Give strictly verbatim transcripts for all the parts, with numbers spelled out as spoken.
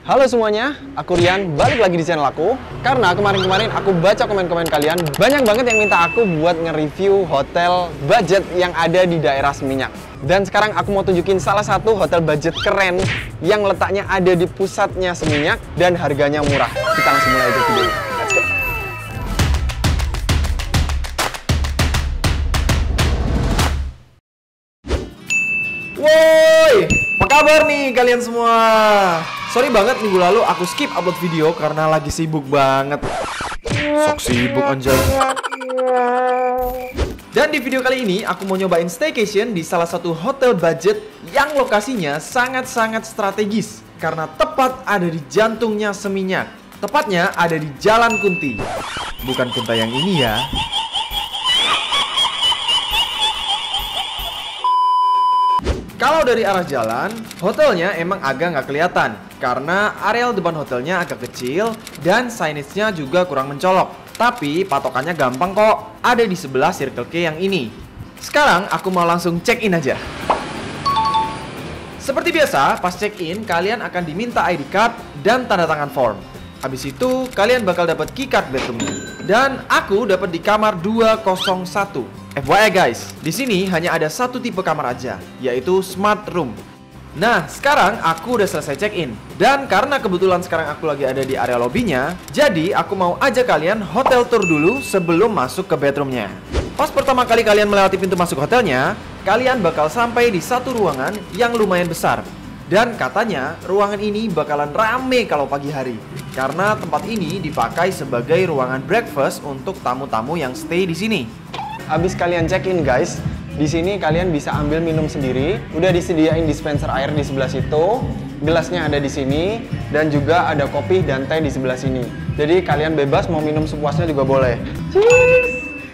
Halo semuanya, aku Rian, balik lagi di channel aku. Karena kemarin-kemarin aku baca komen-komen kalian, banyak banget yang minta aku buat nge-review hotel budget yang ada di daerah Seminyak. Dan sekarang aku mau tunjukin salah satu hotel budget keren yang letaknya ada di pusatnya Seminyak dan harganya murah. Kita langsung mulai aja videonya. Let's go! Woi, apa kabar nih kalian semua? Sorry banget minggu lalu aku skip upload video karena lagi sibuk banget. Sok sibuk anjay. Dan di video kali ini aku mau nyobain staycation di salah satu hotel budget yang lokasinya sangat-sangat strategis karena tepat ada di jantungnya Seminyak. Tepatnya ada di Jalan Kunti. Bukan Kunta yang ini ya. Kalau dari arah jalan, hotelnya emang agak nggak kelihatan karena areal depan hotelnya agak kecil dan signage-nya juga kurang mencolok. Tapi patokannya gampang kok, ada di sebelah Circle K yang ini. Sekarang aku mau langsung check-in aja. Seperti biasa, pas check-in kalian akan diminta I D card dan tanda tangan form. Habis itu kalian bakal dapat keycard bedroomnya. Dan aku dapat di kamar dua nol satu. F Y I guys, di sini hanya ada satu tipe kamar aja, yaitu smart room. Nah, sekarang aku udah selesai check-in. Dan karena kebetulan sekarang aku lagi ada di area lobbynya, jadi aku mau ajak kalian hotel tour dulu sebelum masuk ke bedroomnya. Pas pertama kali kalian melewati pintu masuk hotelnya, kalian bakal sampai di satu ruangan yang lumayan besar. Dan katanya ruangan ini bakalan rame kalau pagi hari, karena tempat ini dipakai sebagai ruangan breakfast untuk tamu-tamu yang stay di sini. Habis kalian check-in guys, di sini kalian bisa ambil minum sendiri. Udah disediain dispenser air di sebelah situ, gelasnya ada di sini, dan juga ada kopi dan teh di sebelah sini. Jadi kalian bebas mau minum sepuasnya juga boleh. Cheers!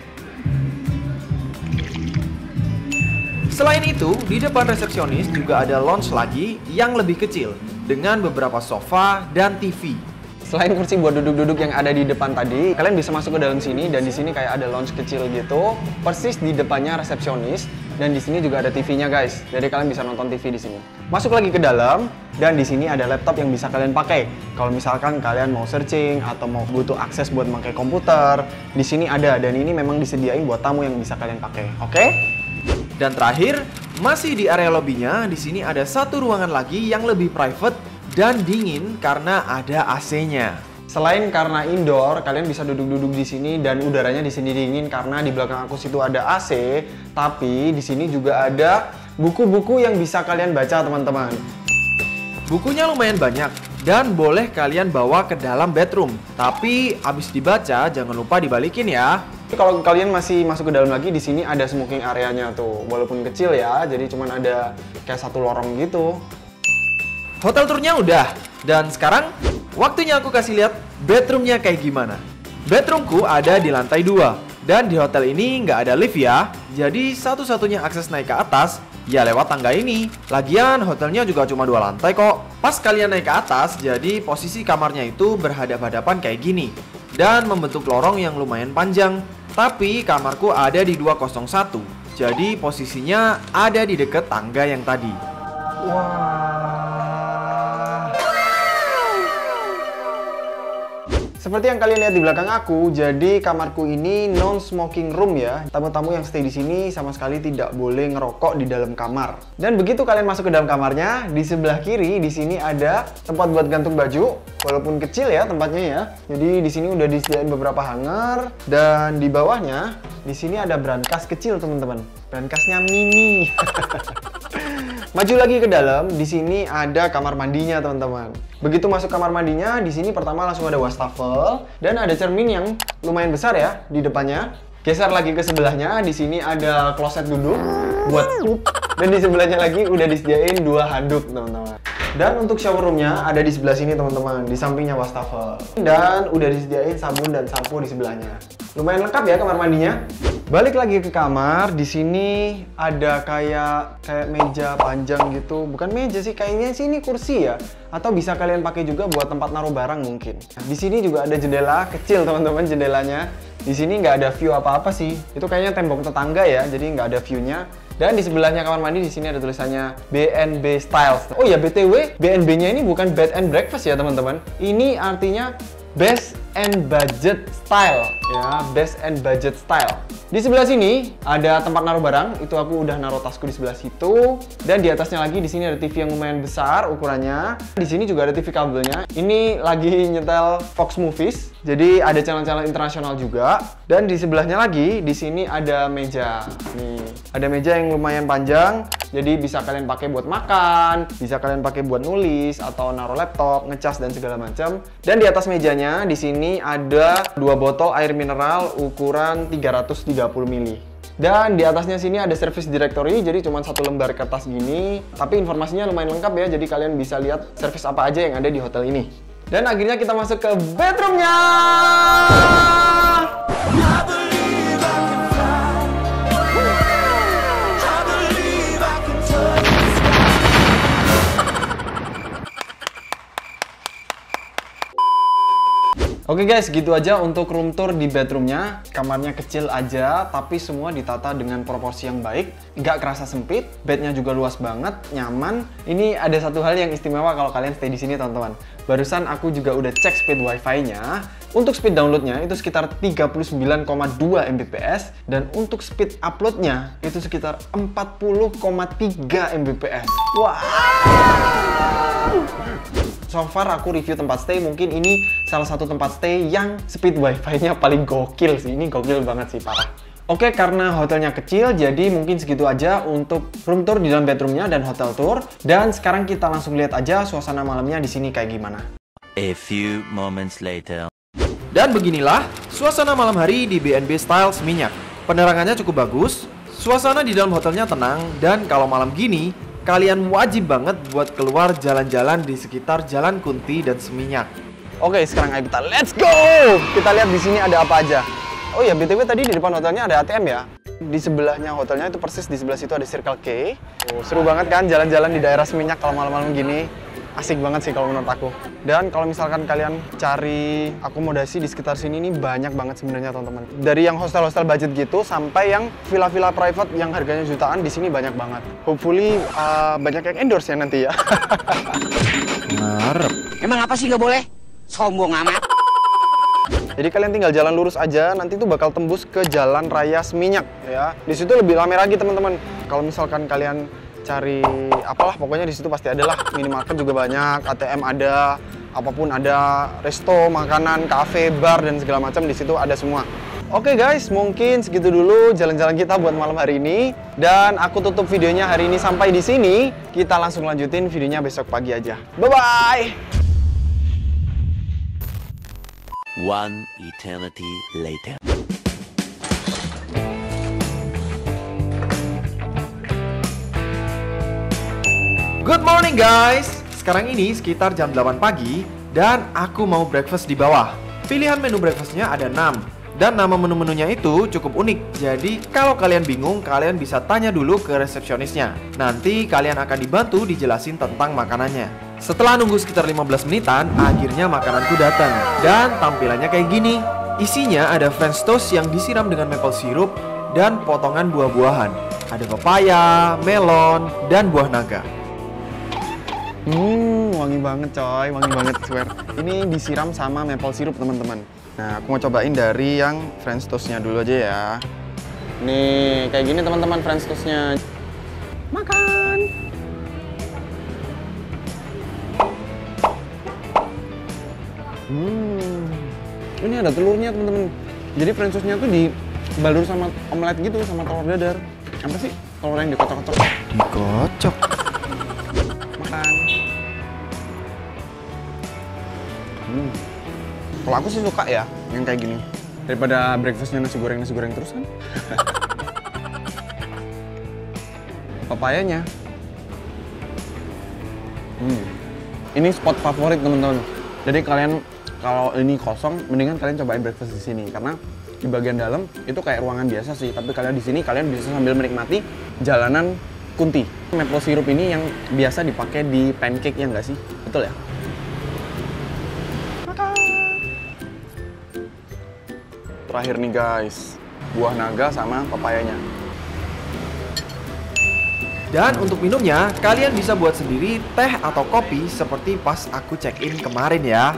Selain itu, di depan resepsionis juga ada lounge lagi yang lebih kecil dengan beberapa sofa dan T V. Selain kursi buat duduk-duduk yang ada di depan tadi, kalian bisa masuk ke dalam sini dan di sini kayak ada lounge kecil gitu, persis di depannya resepsionis, dan di sini juga ada T V-nya guys. Jadi kalian bisa nonton T V di sini. Masuk lagi ke dalam dan di sini ada laptop yang bisa kalian pakai. Kalau misalkan kalian mau searching atau mau butuh akses buat pakai komputer, di sini ada dan ini memang disediain buat tamu yang bisa kalian pakai. Oke? Dan terakhir, masih di area lobbynya, di sini ada satu ruangan lagi yang lebih private dan dingin karena ada A C-nya. Selain karena indoor, kalian bisa duduk-duduk di sini dan udaranya di sini dingin karena di belakang aku situ ada A C, tapi di sini juga ada buku-buku yang bisa kalian baca, teman-teman. Bukunya lumayan banyak dan boleh kalian bawa ke dalam bedroom. Tapi abis dibaca jangan lupa dibalikin ya. Kalau kalian masih masuk ke dalam lagi, di sini ada smoking areanya tuh. Walaupun kecil ya, jadi cuman ada kayak satu lorong gitu. Hotel tournya udah, dan sekarang waktunya aku kasih lihat bedroomnya kayak gimana. Bedroomku ada di lantai dua, dan di hotel ini nggak ada lift ya. Jadi satu-satunya akses naik ke atas ya lewat tangga ini. Lagian hotelnya juga cuma dua lantai kok. Pas kalian naik ke atas, jadi posisi kamarnya itu berhadap-hadapan kayak gini dan membentuk lorong yang lumayan panjang. Tapi kamarku ada di dua nol satu, jadi posisinya ada di dekat tangga yang tadi. Wah. Seperti yang kalian lihat di belakang aku, jadi kamarku ini non-smoking room ya. Tamu-tamu yang stay di sini sama sekali tidak boleh ngerokok di dalam kamar. Dan begitu kalian masuk ke dalam kamarnya, di sebelah kiri di sini ada tempat buat gantung baju. Walaupun kecil ya tempatnya ya. Jadi di sini udah disediain beberapa hanger dan di bawahnya di sini ada brankas kecil teman-teman. Brankasnya mini. Maju lagi ke dalam, di sini ada kamar mandinya teman-teman. Begitu masuk kamar mandinya, di sini pertama langsung ada wastafel dan ada cermin yang lumayan besar ya di depannya. Geser lagi ke sebelahnya, di sini ada kloset duduk buat pup dan di sebelahnya lagi udah disediain dua handuk teman-teman. Dan untuk shower roomnya ada di sebelah sini teman-teman, di sampingnya wastafel. Dan udah disediain sabun dan sampo di sebelahnya. Lumayan lengkap ya kamar mandinya. Balik lagi ke kamar, di sini ada kayak kayak meja panjang gitu. Bukan meja sih, kayaknya sih ini kursi ya. Atau bisa kalian pakai juga buat tempat naruh barang mungkin. Nah, di sini juga ada jendela kecil teman-teman jendelanya. Di sini nggak ada view apa-apa sih. Itu kayaknya tembok tetangga ya, jadi nggak ada view-nya. Dan di sebelahnya kamar mandi di sini ada tulisannya B and B Styles. Oh ya, B T W, B and B-nya ini bukan bed and breakfast ya teman-teman. Ini artinya Best and Budget Style ya, Best and Budget Style. Di sebelah sini ada tempat naruh barang, itu aku udah naruh tasku di sebelah situ. Dan di atasnya lagi di sini ada T V yang lumayan besar ukurannya. Di sini juga ada T V kabelnya. Ini lagi nyetel Fox Movies, jadi ada channel-channel internasional juga. Dan di sebelahnya lagi di sini ada meja. Nih, ada meja yang lumayan panjang, jadi bisa kalian pakai buat makan, bisa kalian pakai buat nulis atau naruh laptop, ngecas dan segala macam. Dan di atas mejanya di sini ada dua botol air mineral ukuran tiga ratus tiga puluh mililiter. Dan di atasnya sini ada service directory, jadi cuma satu lembar kertas gini. Tapi informasinya lumayan lengkap ya, jadi kalian bisa lihat service apa aja yang ada di hotel ini. Dan akhirnya kita masuk ke bedroomnya. Oke guys, gitu aja untuk room tour di bedroomnya. Kamarnya kecil aja, tapi semua ditata dengan proporsi yang baik. Nggak kerasa sempit, bednya juga luas banget, nyaman. Ini ada satu hal yang istimewa kalau kalian stay di sini teman-teman. Barusan aku juga udah cek speed wifi-nya. Untuk speed downloadnya itu sekitar tiga puluh sembilan koma dua megabits dan untuk speed uploadnya itu sekitar empat puluh koma tiga megabits. Wow! So far aku review tempat stay, mungkin ini salah satu tempat stay yang speed wifi-nya paling gokil sih. Ini gokil banget sih, parah. Oke, karena hotelnya kecil, jadi mungkin segitu aja untuk room tour di dalam bedroomnya dan hotel tour. Dan sekarang kita langsung lihat aja suasana malamnya di sini kayak gimana. A few moments later. Dan beginilah suasana malam hari di B and B Styles Minyak. Penerangannya cukup bagus, suasana di dalam hotelnya tenang, dan kalau malam gini, kalian wajib banget buat keluar jalan-jalan di sekitar Jalan Kunti dan Seminyak. Oke, sekarang ayo kita let's go. Kita lihat di sini ada apa aja. Oh ya, B T W tadi di depan hotelnya ada A T M ya. Di sebelahnya hotelnya itu persis di sebelah situ ada Circle K. Oh, seru banget kan jalan-jalan di daerah Seminyak kalau malam-malam gini. Asik banget sih kalau menurut aku. Dan kalau misalkan kalian cari akomodasi di sekitar sini ini banyak banget sebenarnya teman-teman. Dari yang hostel-hostel budget gitu sampai yang villa-villa private yang harganya jutaan di sini banyak banget. Hopefully uh, banyak yang endorse ya nanti ya. Ngarep. Emang apa sih nggak boleh? Sombong amat. Jadi kalian tinggal jalan lurus aja, nanti tuh bakal tembus ke Jalan Raya Seminyak ya. Di situ lebih rame lagi teman-teman. Kalau misalkan kalian cari apalah pokoknya di situ pasti ada lah, minimarket juga banyak, A T M ada, apapun ada, resto, makanan, cafe, bar dan segala macam di situ ada semua. Oke guys, mungkin segitu dulu jalan-jalan kita buat malam hari ini dan aku tutup videonya hari ini sampai di sini. Kita langsung lanjutin videonya besok pagi aja. Bye bye. One eternity later. Good morning guys. Sekarang ini sekitar jam delapan pagi dan aku mau breakfast di bawah. Pilihan menu breakfastnya ada enam dan nama menu-menunya itu cukup unik. Jadi kalau kalian bingung, kalian bisa tanya dulu ke resepsionisnya. Nanti kalian akan dibantu dijelasin tentang makanannya. Setelah nunggu sekitar lima belas menitan, akhirnya makananku datang. Dan tampilannya kayak gini. Isinya ada French toast yang disiram dengan maple syrup dan potongan buah-buahan. Ada pepaya, melon, dan buah naga. Hmm, wangi banget coy, wangi banget swear. Ini disiram sama maple syrup teman-teman. Nah, aku mau cobain dari yang French toast-nya dulu aja ya. Nih, kayak gini teman-teman French toast-nya. Makan. Hmm, ini ada telurnya teman-teman. Jadi French toast-nya tuh dibalur sama omelet gitu, sama telur dadar. Apa sih? Telur yang dikocok-kocok. Dikocok. Makan. Hmm. Kalau aku sih suka ya yang kayak gini daripada breakfastnya nasi goreng nasi goreng terus kan. Papayanya. Hmm. Ini spot favorit teman-teman. Jadi kalian kalau ini kosong, mendingan kalian cobain breakfast di sini karena di bagian dalam itu kayak ruangan biasa sih, tapi kalian di sini kalian bisa sambil menikmati jalanan Kunti. Maple syrup ini yang biasa dipakai di pancake ya nggak sih? Betul ya? Terakhir nih guys, buah naga sama papayanya. Dan untuk minumnya, kalian bisa buat sendiri teh atau kopi seperti pas aku check-in kemarin ya.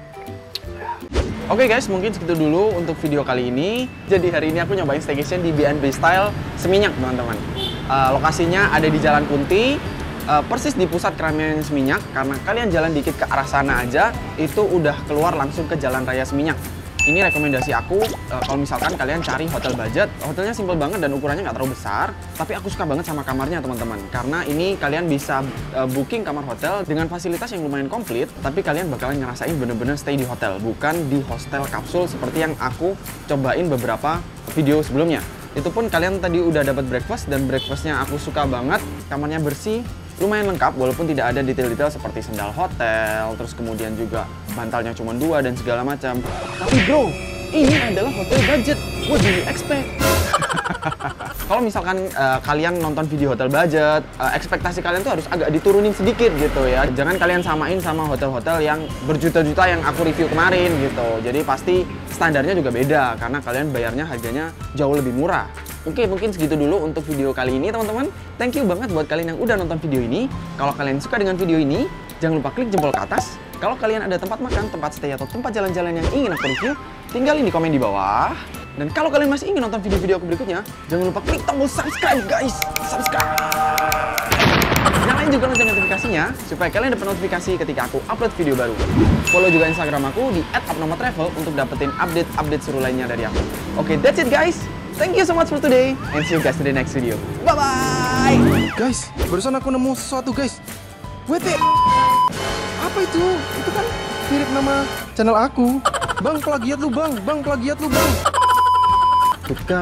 Oke guys, mungkin segitu dulu untuk video kali ini. Jadi hari ini aku nyobain staycation di B and B Style Seminyak, teman-teman. Uh, lokasinya ada di Jalan Kunti, uh, persis di pusat keramaian Seminyak. Karena kalian jalan dikit ke arah sana aja, itu udah keluar langsung ke Jalan Raya Seminyak. Ini rekomendasi aku, uh, kalau misalkan kalian cari hotel budget. Hotelnya simple banget dan ukurannya nggak terlalu besar. Tapi aku suka banget sama kamarnya, teman-teman. Karena ini kalian bisa uh, booking kamar hotel dengan fasilitas yang lumayan komplit. Tapi kalian bakalan ngerasain bener-bener stay di hotel, bukan di hostel kapsul seperti yang aku cobain beberapa video sebelumnya. Itu pun kalian tadi udah dapat breakfast, dan breakfastnya aku suka banget. Kamarnya bersih, lumayan lengkap walaupun tidak ada detail-detail seperti sendal hotel, terus kemudian juga bantalnya cuma dua dan segala macam. Tapi bro, ini adalah hotel budget. What do you expect? Kalau misalkan uh, kalian nonton video hotel budget, uh, ekspektasi kalian tuh harus agak diturunin sedikit gitu ya. Jangan kalian samain sama hotel-hotel yang berjuta-juta yang aku review kemarin gitu. Jadi pasti standarnya juga beda karena kalian bayarnya harganya jauh lebih murah. Oke, mungkin segitu dulu untuk video kali ini, teman-teman. Thank you banget buat kalian yang udah nonton video ini. Kalau kalian suka dengan video ini, jangan lupa klik jempol ke atas. Kalau kalian ada tempat makan, tempat stay, atau tempat jalan-jalan yang ingin aku review, tinggalin di komen di bawah. Dan kalau kalian masih ingin nonton video-video aku berikutnya, jangan lupa klik tombol subscribe, guys. Subscribe. Nyalain juga lonceng notifikasinya, supaya kalian dapat notifikasi ketika aku upload video baru. Follow juga Instagram aku di at abnormaltravel untuk dapetin update-update seru lainnya dari aku. Oke, that's it guys. Thank you so much for today, and see you guys in the next video. Bye-bye! Guys, barusan aku nemu sesuatu guys. Wait, apa itu? Itu kan mirip nama channel aku. Bang, plagiat lu bang, bang, plagiat lu bang.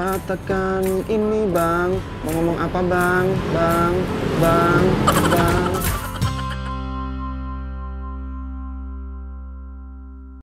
Katakan ini bang, mau ngomong apa bang, bang, bang, bang.